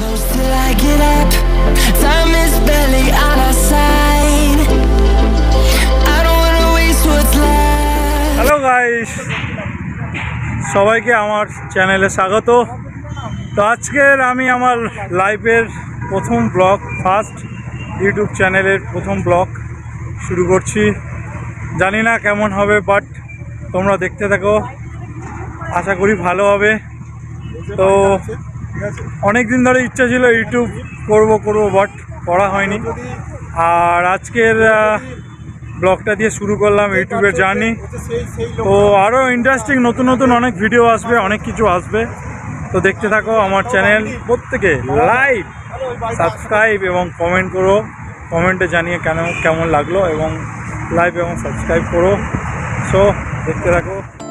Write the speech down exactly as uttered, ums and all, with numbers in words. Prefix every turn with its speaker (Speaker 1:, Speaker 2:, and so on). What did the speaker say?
Speaker 1: close till I get up. Time is barely on our side. I don't wanna waste what's left.
Speaker 2: Hello guys, সবাইকে আমার চ্যানেলে স্বাগত। তো আজকের আমি আমার লাইফের প্রথম ব্লগ, ফার্স্ট ইউটিউব চ্যানেলের প্রথম ব্লগ শুরু করছি। জানি না কেমন হবে, বাট তোমরা দেখতে থাকো, আশা করি ভালো হবে। তো অনেক দিন ধরে ইচ্ছা ছিল ইউটিউব করব করব বাট করা হয়নি। আর আজকের ব্লগটা দিয়ে শুরু করলাম ইউটিউবের জার্নি। তো আরও ইন্টারেস্টিং নতুন নতুন অনেক ভিডিও আসবে, অনেক কিছু আসবে। তো দেখতে থাকো আমার চ্যানেল। প্রত্যেকে লাইক, সাবস্ক্রাইব এবং কমেন্ট করো, কমেন্টে জানিয়ে কেন কেমন লাগলো এবং লাইক এবং সাবস্ক্রাইব করো। সো দেখতে থাকো।